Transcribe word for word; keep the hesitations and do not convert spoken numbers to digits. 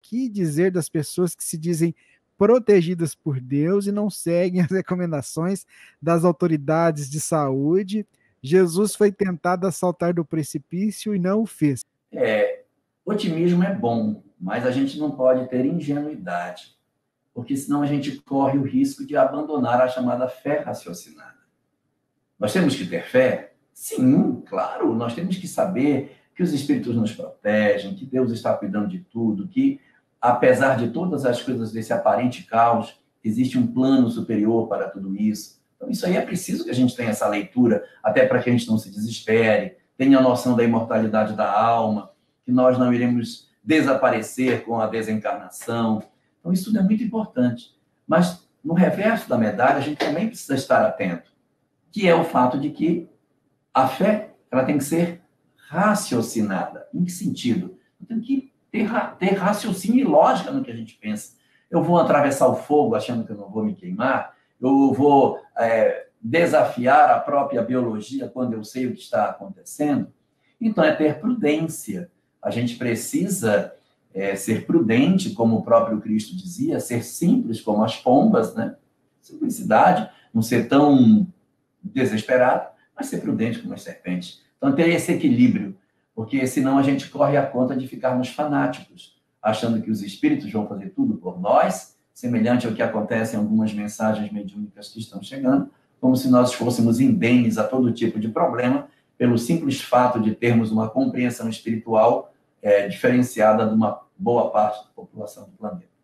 que dizer das pessoas que se dizem protegidas por Deus e não seguem as recomendações das autoridades de saúde? Jesus foi tentado a saltar do precipício e não o fez. É, otimismo é bom, mas a gente não pode ter ingenuidade, porque senão a gente corre o risco de abandonar a chamada fé raciocinada. Nós temos que ter fé? Sim, claro, nós temos que saber que os espíritos nos protegem, que Deus está cuidando de tudo, que, apesar de todas as coisas desse aparente caos, existe um plano superior para tudo isso. Então, isso aí é preciso que a gente tenha essa leitura, até para que a gente não se desespere, tenha a noção da imortalidade da alma, que nós não iremos desaparecer com a desencarnação. Então, isso tudo é muito importante. Mas, no reverso da medalha, a gente também precisa estar atento, que é o fato de que a fé ela tem que ser raciocinada. Em que sentido? Tem que ter, ter raciocínio e lógica no que a gente pensa. Eu vou atravessar o fogo achando que eu não vou me queimar, eu vou é, desafiar a própria biologia quando eu sei o que está acontecendo. Então, é ter prudência. A gente precisa é, ser prudente, como o próprio Cristo dizia, ser simples como as pombas, né? Simplicidade, não ser tão desesperado, mas ser prudente como as serpentes. Então, ter esse equilíbrio, porque senão a gente corre a conta de ficarmos fanáticos, achando que os espíritos vão fazer tudo por nós, semelhante ao que acontece em algumas mensagens mediúnicas que estão chegando, como se nós fôssemos indenes a todo tipo de problema, pelo simples fato de termos uma compreensão espiritual é, diferenciada de uma boa parte da população do planeta.